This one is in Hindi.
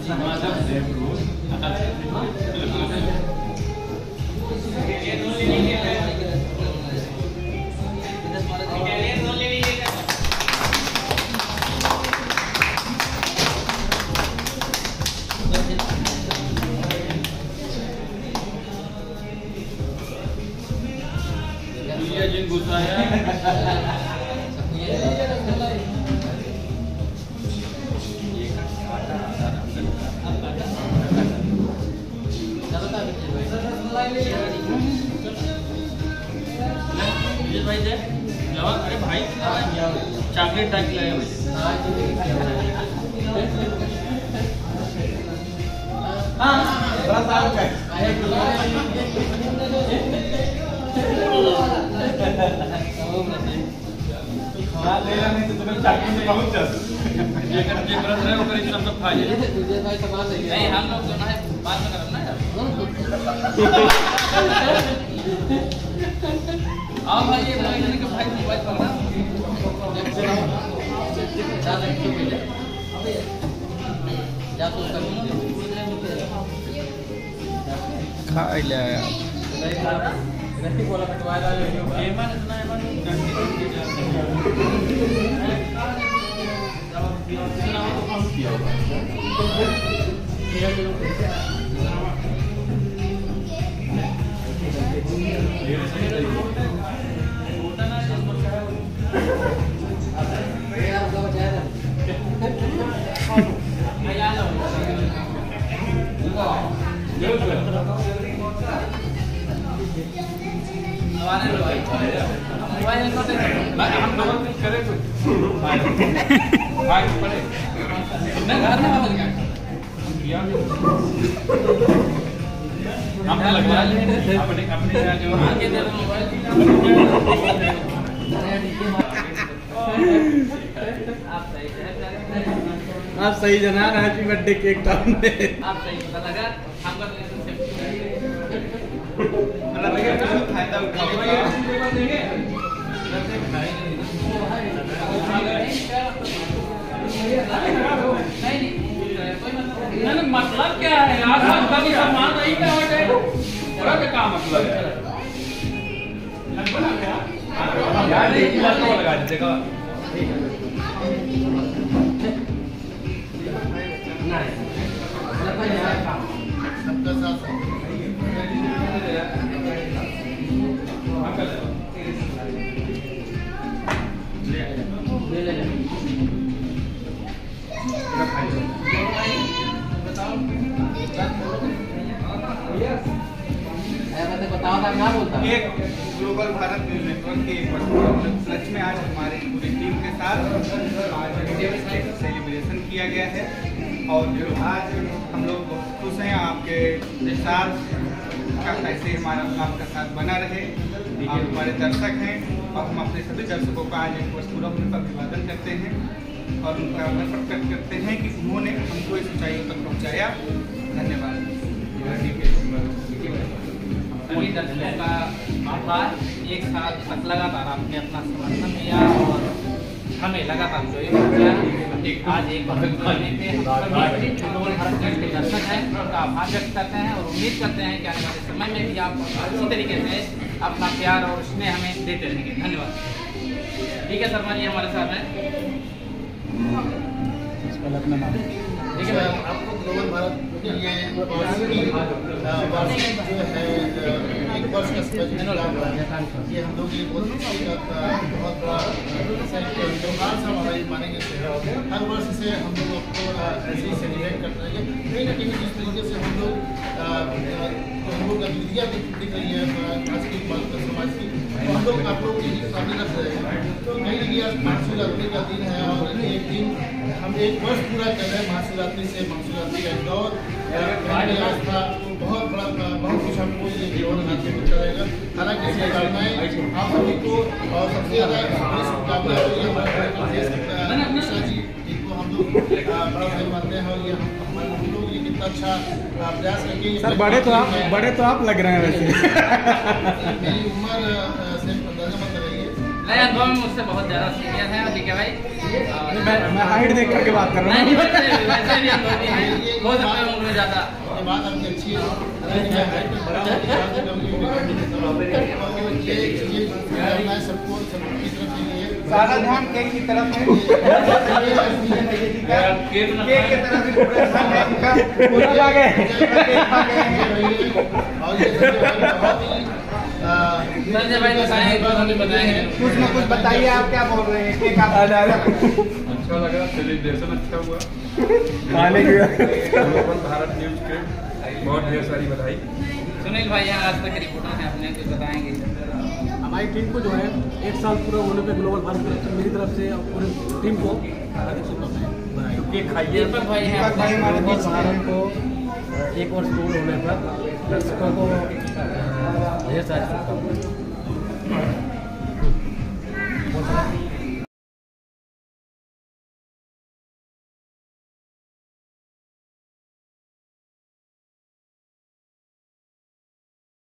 अरे भाई चॉकलेट टाइप लगे मुझे। नहीं तो तुम्हें चॉकलेट से बहुत नहीं हम लोग दोनों है बात में करना यार। आओ भाई ये भाई के भाई मोबाइल पकड़ा जा तो खा लिया नहीं बोला कटवाया एमन इतना एमन आप सही जना हैप्पी बर्थडे केक टाउन में आप सही पता लगा हम कर फायदा उठाओगे। मतलब क्या है यार कभी सम्मान नहीं क्या हो जाए क्या मतलब है यार एक ही बात लगा दीजिएगा। सबका साथ बताओ था क्या बोलता एक ग्लोबल भारत न्यूज नेटवर्क के उपलक्ष्य में आज हमारे पूरी टीम के साथ आज सेलिब्रेशन किया गया है और आज हम लोग बहुत खुश हैं आपके साथ का ऐसे हमारा आपका साथ बना रहे। आप हमारे दर्शक हैं और हम अपने सभी दर्शकों का आज एक वर्ष पूरा होने पर अभिवादन करते हैं और उनका आभार प्रकट करते हैं कि उन्होंने हमको इस ऊंचाइयों तक पहुँचाया। धन्यवाद। सभी दर्शकों का आभार। एक साल तक लगातार आपने अपना समर्थन दिया और हमें लगातार जो आज एक के दर्शक हैं उनका आभार व्यक्त करते हैं और उम्मीद करते हैं कि आने वाले समय में भी आप अच्छी तरीके से अपना प्यार और स्नेह हमें देते रहेंगे। धन्यवाद। ठीक है शर्मा जी हमारे साथ हैं। ठीक है आपको ग्लोबल भारत ये वार्षिक जो है एक वर्ष का ये हम लोग ये बहुत बड़ा त्योहार से हमारा ये मानेंगे। हर वर्ष से हम लोग आपको ऐसे ही सेलिब्रेट करते रहेंगे। कहीं ना कहीं जिस तरीके से हम लोग गतिविधियाँ दिख रही है आज की समाज की तो हम लोग आप लोग के सामने रख रहे हैं। तो कहीं ना कहीं आज महाशिवरात्रि का दिन है और एक दिन हम एक वर्ष पूरा कर रहे हैं महाशिवरात्रि से। महाशिवरात्रि का दौर आस्था बहुत बड़ा बहुत कुछ हमको ये जीवन हासिल होता रहेगा। हालांकि शुभकामनाएं आप सभी को और सबसे ज़्यादा अमित जी जिनको हम लोग बड़ा भाई मानते हैं और ये हम लोग ये कितना अच्छा प्रयास करके सर बड़े तो आप लग रहे हैं वैसे मेरी उम्र से अंदाजा मत लगाइए नए अनुभव में मुझसे बहुत ज़्यादा सीनियर हैं, ठीक है भाई। मैं हाइट देख करके बात कर रहा हूँ। नहीं, वैसे भी अनुभवी हैं, हो सकता है उम्र में ज़्यादा। ये बात आपकी अच्छी है, लेकिन मैं हाइट में बड़ा हूँ, मैं सबको सबकी तरफ के लिए सारा ध्यान केक की तरफ है। केक की तरफ ही पूरा ध्यान है इनका। पूरा आ गए। और ये बहुत ही संजय भाई बताएंगे, बताएंगे कुछ ना कुछ बताइए, आप क्या बोल रहे हैं? केक आप अच्छा लगा, सेलिब्रेशन अच्छा हुआ। खाने की ग्लोबल भारत न्यूज के बहुत ढेर सारी बधाई। सुनील भाई यहाँ आज तक रिपोर्टर हैं, अपने कुछ बताएंगे। हमारी टीम को जो है 1 साल पूरा होने पे ग्लोबल भारत की तरफ से मेरी तरफ से और पूरी टीम को केक खाइए। दीपक भाई हैं, ग्लोबल भारत को 1 वर्ष पूर्ण होने पर दर्शकों को ढेर सारी शुभकामनाएं।